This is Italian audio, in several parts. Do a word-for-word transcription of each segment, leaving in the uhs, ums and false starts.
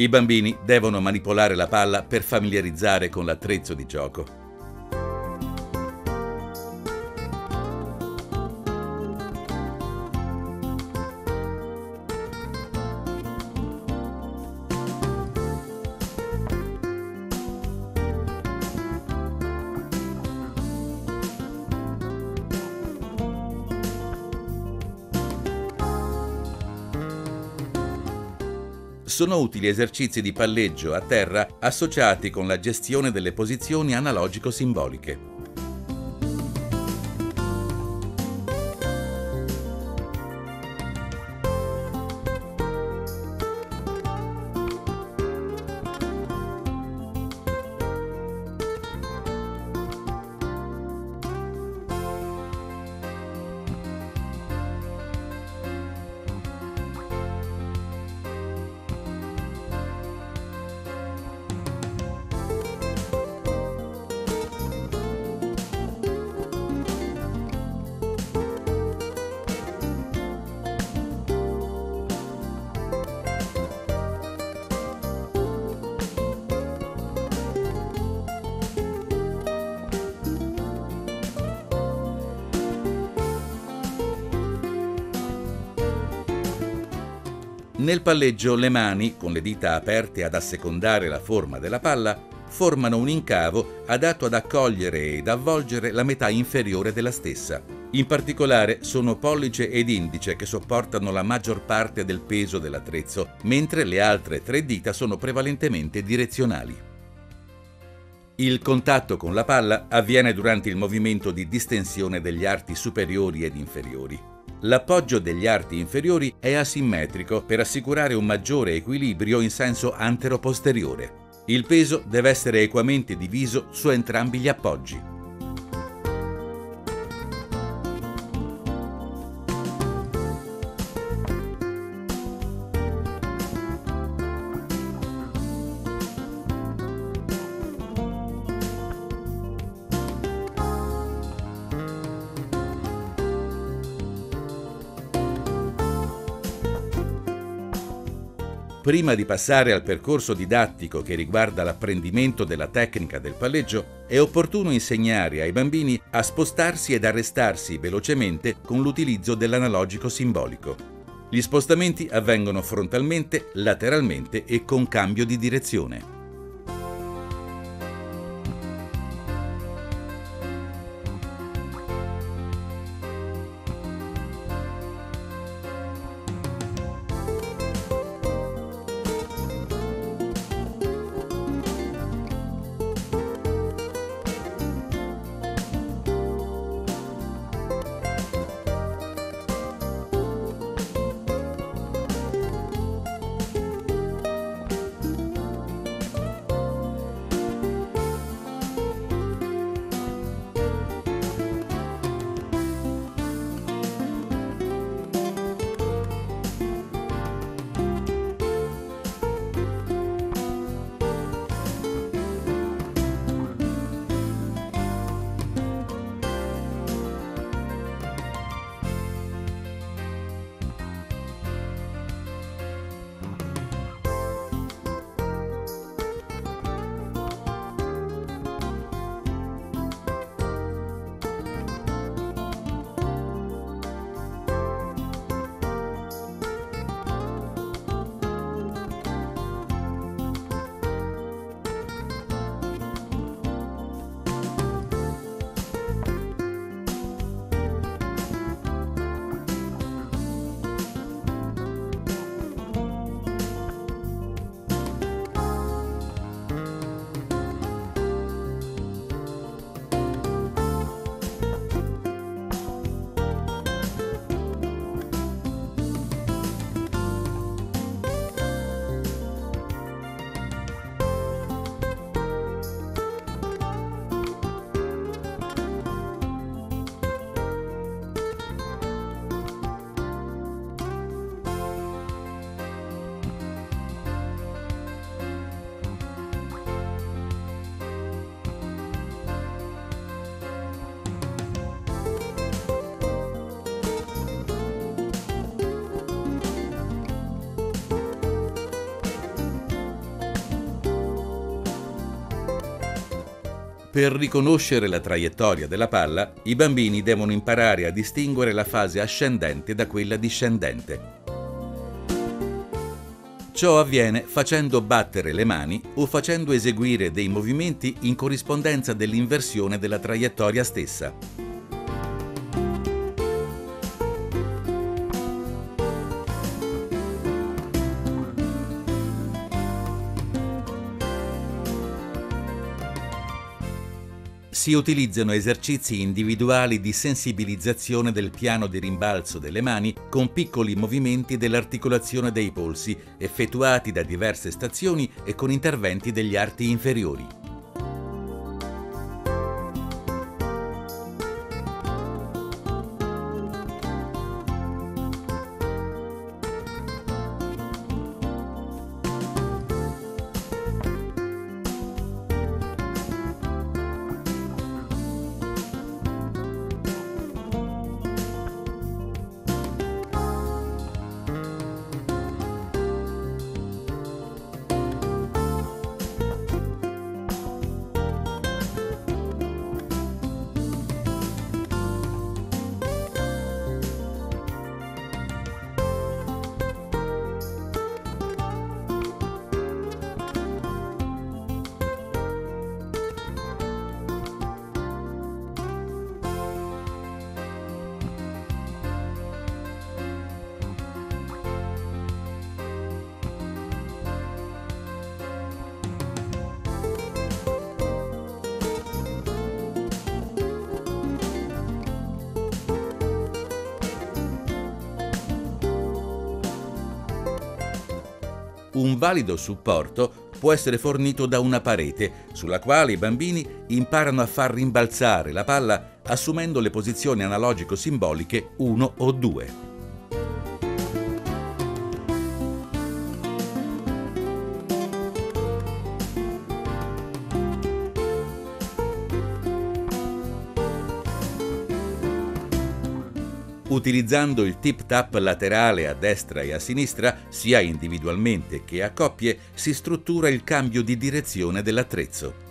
I bambini devono manipolare la palla per familiarizzare con l'attrezzo di gioco. Sono utili esercizi di palleggio a terra associati con la gestione delle posizioni analogico-simboliche. Nel palleggio le mani, con le dita aperte ad assecondare la forma della palla, formano un incavo adatto ad accogliere ed avvolgere la metà inferiore della stessa. In particolare sono pollice ed indice che sopportano la maggior parte del peso dell'attrezzo, mentre le altre tre dita sono prevalentemente direzionali. Il contatto con la palla avviene durante il movimento di distensione degli arti superiori ed inferiori. L'appoggio degli arti inferiori è asimmetrico per assicurare un maggiore equilibrio in senso antero-posteriore. Il peso deve essere equamente diviso su entrambi gli appoggi. Prima di passare al percorso didattico che riguarda l'apprendimento della tecnica del palleggio, è opportuno insegnare ai bambini a spostarsi ed arrestarsi velocemente con l'utilizzo dell'analogico simbolico. Gli spostamenti avvengono frontalmente, lateralmente e con cambio di direzione. Per riconoscere la traiettoria della palla, i bambini devono imparare a distinguere la fase ascendente da quella discendente. Ciò avviene facendo battere le mani o facendo eseguire dei movimenti in corrispondenza dell'inversione della traiettoria stessa. Si utilizzano esercizi individuali di sensibilizzazione del piano di rimbalzo delle mani con piccoli movimenti dell'articolazione dei polsi, effettuati da diverse stazioni e con interventi degli arti inferiori. Un valido supporto può essere fornito da una parete, sulla quale i bambini imparano a far rimbalzare la palla assumendo le posizioni analogico-simboliche uno o due. Utilizzando il tip-tap laterale a destra e a sinistra, sia individualmente che a coppie, si struttura il cambio di direzione dell'attrezzo.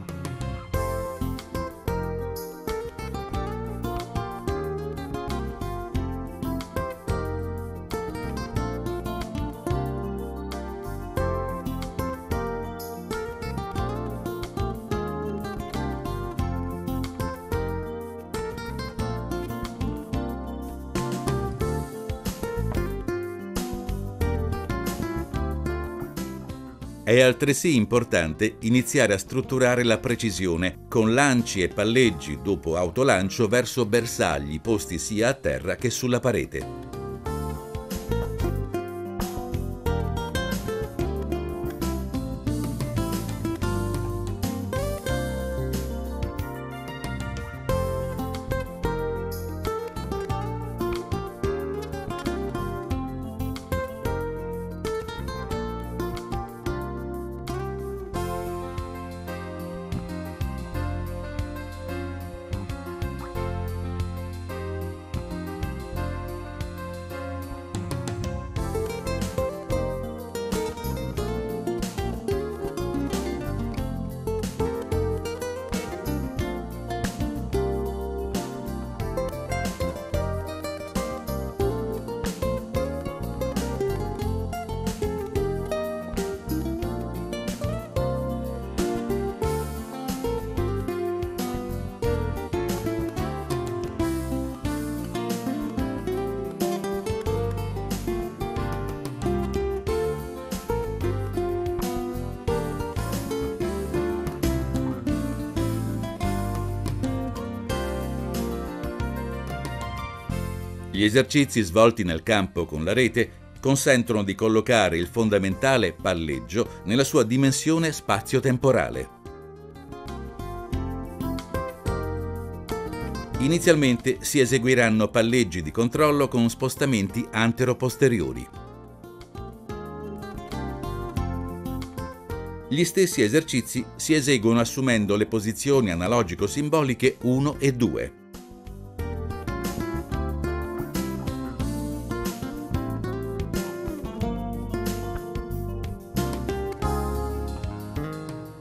È altresì importante iniziare a strutturare la precisione con lanci e palleggi dopo autolancio verso bersagli posti sia a terra che sulla parete. Gli esercizi svolti nel campo con la rete consentono di collocare il fondamentale palleggio nella sua dimensione spazio-temporale. Inizialmente si eseguiranno palleggi di controllo con spostamenti antero-posteriori. Gli stessi esercizi si eseguono assumendo le posizioni analogico-simboliche uno e due.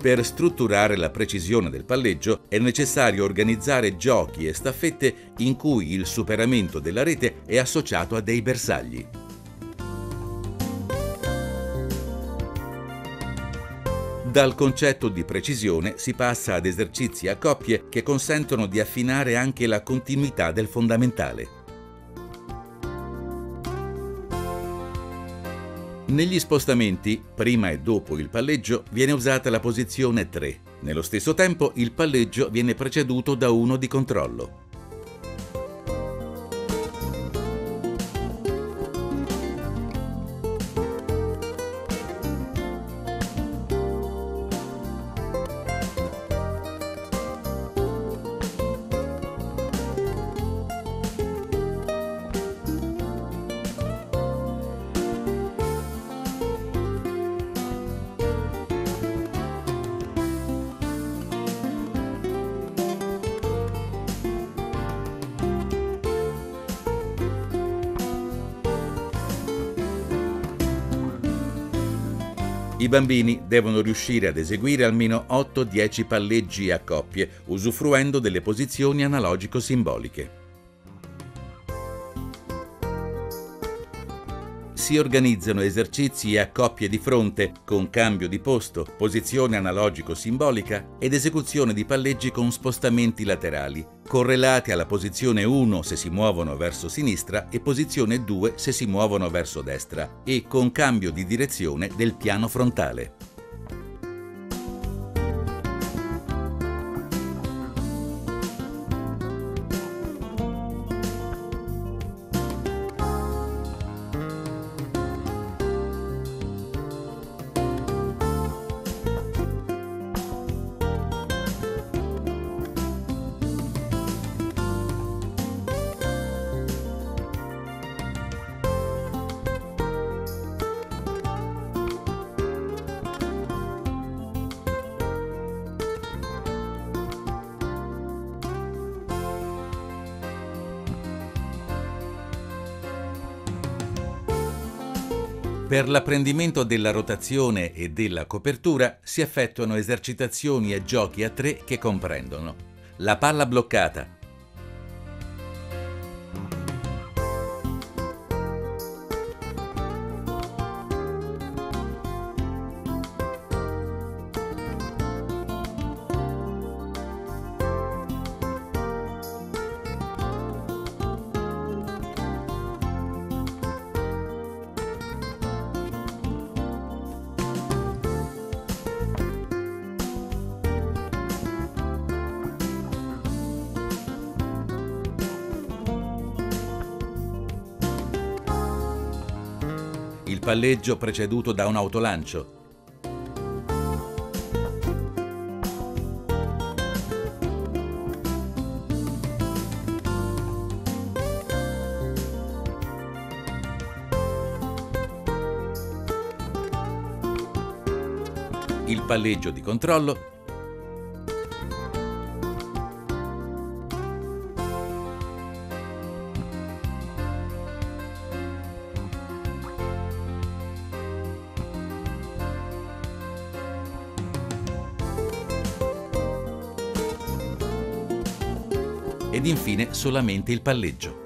Per strutturare la precisione del palleggio è necessario organizzare giochi e staffette in cui il superamento della rete è associato a dei bersagli. Dal concetto di precisione si passa ad esercizi a coppie che consentono di affinare anche la continuità del fondamentale. Negli spostamenti, prima e dopo il palleggio, viene usata la posizione tre. Nello stesso tempo, il palleggio viene preceduto da uno di controllo. I bambini devono riuscire ad eseguire almeno otto dieci palleggi a coppie, usufruendo delle posizioni analogico-simboliche. Si organizzano esercizi a coppie di fronte, con cambio di posto, posizione analogico-simbolica ed esecuzione di palleggi con spostamenti laterali, correlati alla posizione uno se si muovono verso sinistra e posizione due se si muovono verso destra, e con cambio di direzione del piano frontale. Per l'apprendimento della rotazione e della copertura si effettuano esercitazioni e giochi a tre che comprendono la palla bloccata, il palleggio preceduto da un autolancio, il palleggio di controllo, ed infine solamente il palleggio.